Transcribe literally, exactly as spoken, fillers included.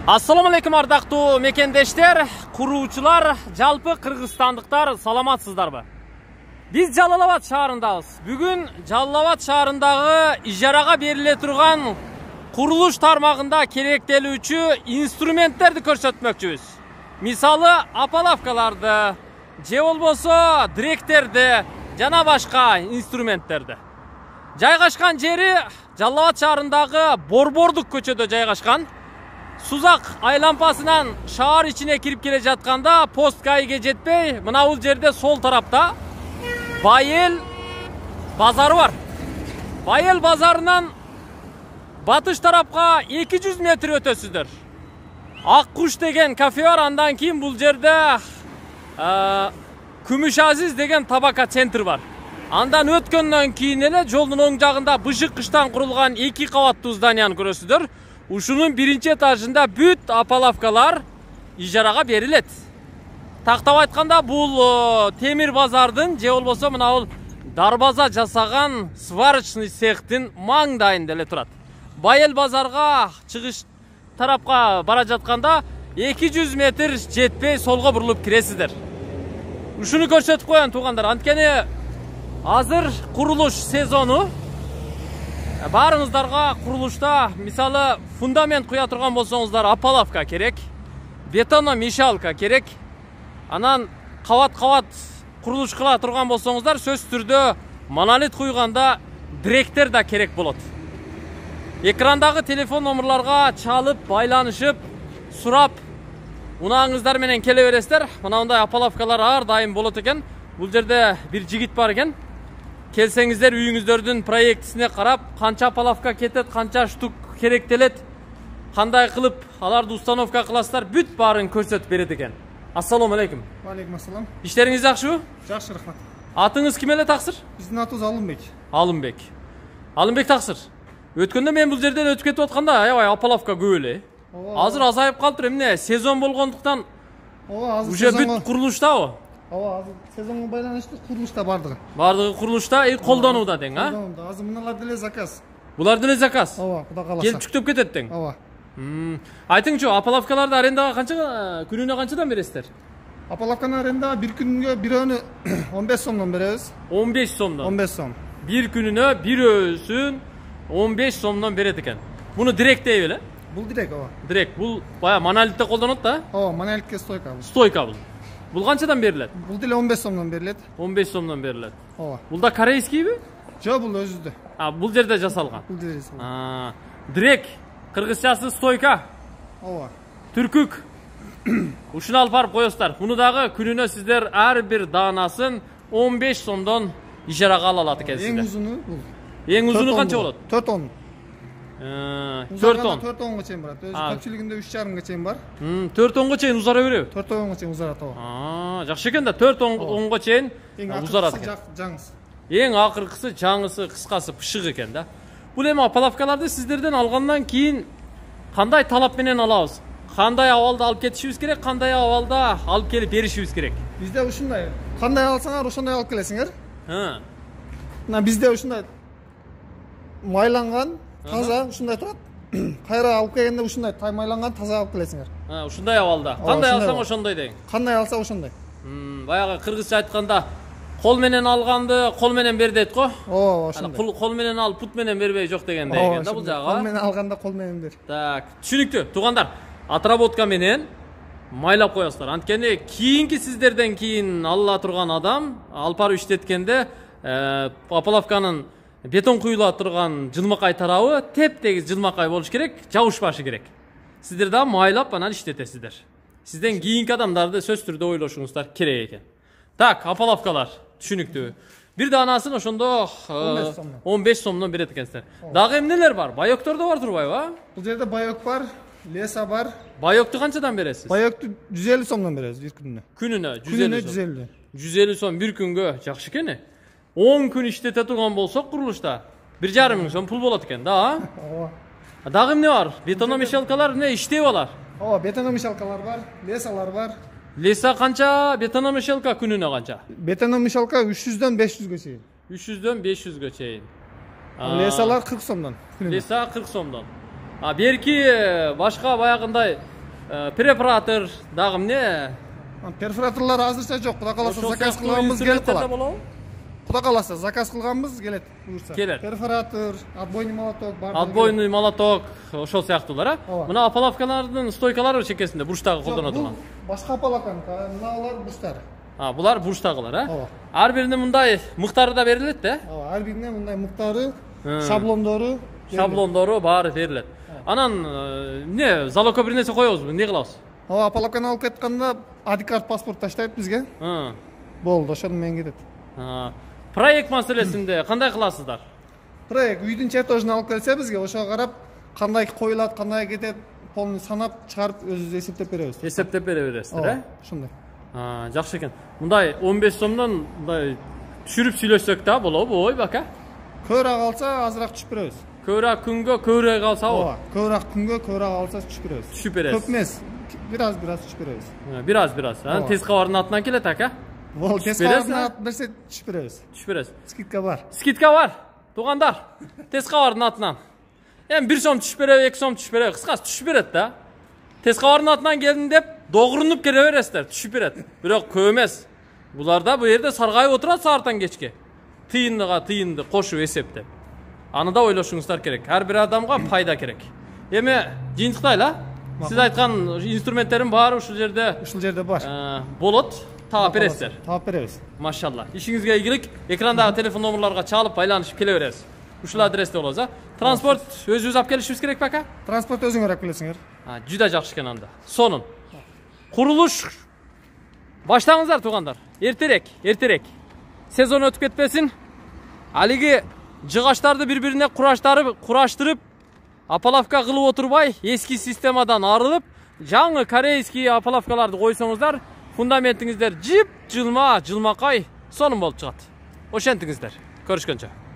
Assalamu alaikum ардактуу мекендештер, куруучулар, жалпы кыргызстандыктар, саламатсыздарбы? Биз Жалал Абад шаарындабыз. Бүгүн Жалал Абад шаарындагы ижарага бериле турган курулуш тармагында керектелүүчү инструменттерди көрсөтмөкчүбүз. Мисалы, апалавкаларды, же болбосо директерди, жана башка инструменттерди. Жайгашкан жери Жалал Абад шаарындагы Борбордук көчөдө жайгашкан. Сузак айлампасынан шаар ичине кирип келе жатканда пост кайге жетпей, мына бул жерде сол тарапта Байел базары бар. Байел базарынан батыш тарапка эки жүз метр өтөсүздөр. Ак куш деген кафе бар, андан кийин бул жерде Күмүш Азиз деген табака центр бар. Андан өткөндөн кийин эле жолдун оң жагында бышык кыштан курулган эки кабаттуу зданияны көрөсүздөр. Ушунун биринчи этажында бүт апалавкалар ижарага берилет. Тактап айтканда бул темир базардын же болбосо мына бул дарбаза жасаган сварочный цехтин маңдайында эле турат. Байел базарга чыгыш тарапка бара жатканда эки жүз метр жетпей солго бурулуп киресиздер. Ушуну көрсөтүп коеюн туугандар, анткени азыр курулуш сезону. Барыңыздарга курулушта, мисалы, фундамент куя турган болсоңуздар, апалавка керек, бетономешалка керек. Анан кабат-кабат курулуш кыла турган болсоңуздар, сөз түрдө монолит куйганда директер да керек болот. Экрандагы телефон номерларга чалып, байланышып, сурап, унааңыздар менен келе бересиздер. Мынандай апалавкалар ар дайым болот экен. Бул жерде бир жигит бар экен. Келсеңиздер үйүңүздөрдүн проектисине карап, канча апалавка кетет, канча штук керектелет, кандай кылып аларды установка кыласыздар, бүт баарын көрсөтүп берет экен. Ассаламу алейкум. Алейкум ассалам. Иштериңиз жакшыбы? Жакшы, рахмат. Атыңыз ким эле таксыр? Биздин атыбыз Алымбек. Алымбек. Алымбек таксыр. Өткөндө мен бул жерден өтүп кетип атканда, аябай апалавка көп эле. Азыр азайып калыптыр, эмне сезон болгондуктан. Ооба, азыр уже бүт курулуштабы? Ооба, азыр сезонго байланыштуу курулушта бардыгы. Бардыгы курулушта, и колдонууда дең, а? Колдонууда. Азыр мыналар деле заказ. Булар деле заказ. Ооба, Кудай кааласа. Келип чүктөп кетет дең. Ооба. Айтыңчы, апалавкаларды арендага канча, күнүнө канчадан бересиздер? Апалавканы арендага бир күнгө бирөөнү он беш сомдон беребиз. он беш сомдон. он беш сом. Бир күнүнө бирөөсүн он беш сомдон берет экен. Муну директ дейби эле? Бул директ, ооба. Директ. Бул бая монолитте колдонот да? Ооба, монолитке стойка бул. Стойка бул. Бул канчадан берилет? Бул деле он беш сомдон берилет. он беш сомдон берилет. Ооба. Бул да корейскийби? Жок, бул өзүдө. А, бул жерде жасалган. Бул жерде жасалган. А, директ, кыргызчасы стойка. Ооба. Түркүк. Ушуну алып барып коесуздар. Муну дагы күнүнө сиздер ар бир даанасын он беш сомдон ижарага ала алат экенсиздер. Эң узуну бул. Эң узуну канча болот? төрт он. төрт он. төрт онго чейин барат. Өзү көпчүлүгүндө үч жарымга чейин бар. төрт онго чейин узара береби? төрт онго чейин узарат, ооба. А, жакшы экен да, төрт онго чейин узарат экен. Жаңысы. Эң акыркысы, жаңысы, кыскасы пышык экен да. Бул эми апалавкаларды сиздерден алгандан кийин кандай талап менен алабыз? Кандай абалда алып кетишибиз керек, кандай абалда алып келип беришибиз керек? Бизде ушундай. Кандай алсаңар, ошондой алып келесиңер. Ха. Мына бизде ушундай майланган, таза ушундай турат. Кайра алып келгенде ушундай таймайланган, таза алып келесиңер. Ha, ушундай абалда. Кандай алсаң ошондой дең. Кандай алса ошондой. Хм, баягы кыргызча айтканда кол менен алганды кол менен бер дейт го. Ооба, ошондой. Кол менен ал, пут менен бербей жок дегендей экен да бул жагы. Кол менен алганда кол менен бер. Так, түшүнүктүү. Туугандар, отработка менен майлап коесуздар. Анткени кийинки сиздерден кийин алла турган адам алып барып иштеткенде апалавканын бетон куюла турган жылмакай тарабы теп-тегиз жылмакай болуш керек, жабышпашы керек. Сиздер да майлап анан иштетесиздер. Сизден кийинки адамдарды сөз түрдө ойлошуңуздар керек экен. Так, апалавкалар түшүнүктүү. Бир даанасын ошондо он беш сомдон берет экенсиздер. Дагы эмнелер бар? Байоктор да бар турбайбы? Бул жерде байок бар, леса бар. Байокту канчадан бересиз? Байокту жүз элүү сомдон беребиз бир күнүнө. Күнүнө жүз элүү. жүз элүү сом бир күнгө жакшы экен. он күн иштете турган болсок курулушта бир жарым миң сом пул болот экен да, а? Ооба. Дагы эмне бар? Бетономешалкалар эмне иштеп алар? Ооба, бетономешалкалар бар, лесалар бар. Леса канча, бетономешалка күнүнө канча? Бетономешалка үч жүздөн беш жүзгө чейин. үч жүздөн беш жүзгө чейин. Лесалар кырк сомдон. Леса кырк сомдон. А берки башка баягындай Препаратор дагы эмне? Перфораторлар азырча жок. Кудай кааласа заказ кылганбыз келип калат. Кудай кааласа заказ кылганбыз келет буюрса. Перфоратор, отбойный молоток бар. Отбойный молоток, ошол сыяктуулар, а? Мына апалавкалардын стойкалары чекесинде бурчтагы колдоно турган. Башка апалавкан, мыналар бурчтар. А, булар бурчтагылар, а? Ооба. Ар биринде мындай мыктары да берилет да? Ооба, ар биринде мындай мыктары, шаблондору, шаблондору баары берилет. Анан эмне, залогко бир нерсе коебузбу, эмне кылабыз? Ооба, апалавканы алып кетканда адикарт паспорт таштайт бизге. Болду, ошону менен кетет. Проект маселесинде кандай кыласыздар? Проект үйдүн чертожун алып келсе бизге, ошого карап кандай коюлат, кандай кетет, полный санап чыгарып өзүбүз эсептеп беребиз. Эсептеп бере бересиздер, э? Ошондой. Жакшы экен. Мындай он беш сомдон мындай түшүрүп сүйлөшсөк да болобу, ой бака? Көбүрөөк алса азыраак түшүп беребиз. Көбүрөөк күнгө көбүрөөк алсабы? Ооба, көбүрөөк күнгө көбүрөөк алса түшүп беребиз. Түшүп бересиз. Көп эмес, бир аз бир аз түшүп беребиз. Бир аз бир аз. Тез кабардын атынан келет ака? Бол, тез кабардын атынан берсе түшүп беребиз. Түшүп бересиз. Скидка бар. Скидка бар. Туугандар, тез кабардын атынан. Эми бир сом түшүп береби, эки сом түшүп береби, кыскасы түшүп берет да. Тез кабардын атынан келдим деп догурунуп келе бересиздер, түшүп берет. Бирок көп эмес. Буларда бу жерде саргайып отурат сааттан кечке. Тыйындыга тыйынды кошуп эсептеп. Аны да ойлошуңуздар керек. Ар бир адамга пайда керек. Эми жыйынтыктайлы, а? Сиз айткан инструменттердин баары ушул жерде, ушул жерде бар. Болот. Таап бересиздер. Таап беребиз. Машалла. Ишиңизге ийгилик. Экрандагы телефон номерларга чалып байланышып келе бересиз. Ушул адресте болобуз, а? Транспорт өзүбүз алып келишибиз керек бека? Транспорт өзүңөр алып келесиңер. А, жүдө жакшы экен анда. Сонун. Курулуш баштаңыздар туугандар. Эртерээк, эртерээк. Сезон өтүп кетпесин. Алиги жыгачтарды бири-бирине кураштырып, кураштырып, апалавка кылып отурбай, эски системадан арылып, жаңы корейский апалавкаларды койсоңуздар, фундаментиңиздер жип, жылма, жылмакай, сонун болуп чыгат. Ошентиңиздер. Көрүшкөнчө.